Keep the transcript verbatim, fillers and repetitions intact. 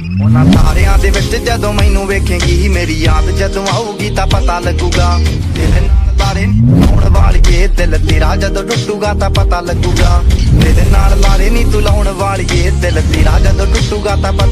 ਉਹਨਾਂ ਤਾਰਿਆਂ ਦੇ ਵਿੱਚ ਜਦੋਂ ਮੈਨੂੰ ਵੇਖੇਂਗੀ, ਮੇਰੀ ਯਾਦ ਜਦੋਂ ਆਊਗੀ ਤਾਂ ਪਤਾ ਲੱਗੂਗਾ। ਦਿਲ ਨਾਲ ਲਾਰੇ ਲਾਉਣ ਵਾਲੀਏ, ਦਿਲ ਤੇਰਾ ਜਦੋਂ ਟੁੱਟੂਗਾ ਤਾਂ ਪਤਾ ਲੱਗੂਗਾ। ਦਿਲ ਨਾਲ ਲਾਰੇ ਨੀ ਤੂੰ ਲਾਉਣ ਵਾਲੀਏ, ਦਿਲ ਤੇਰਾ ਜਦੋਂ ਟੁੱਟੂਗਾ ਤਾਂ